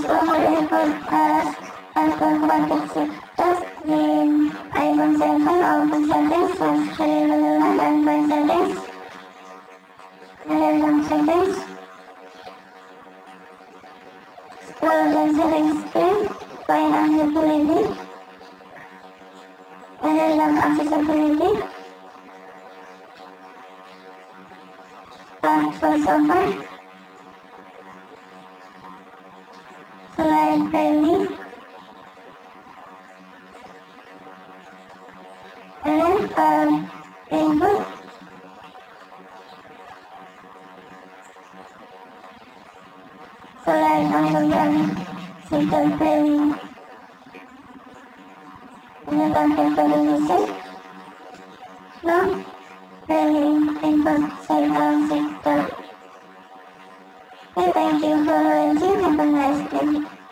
voiceover input as Uncontracted Six di iPhone 7 open settings +3 dan voice settings dalam settings scroll dan settings screen find accessibility dalam accessibility voiceover slide Braille dan input slide masukkan situs Braille menambahkan tulisan no Braille input save on situs. Thank you for watching. Have a nice day.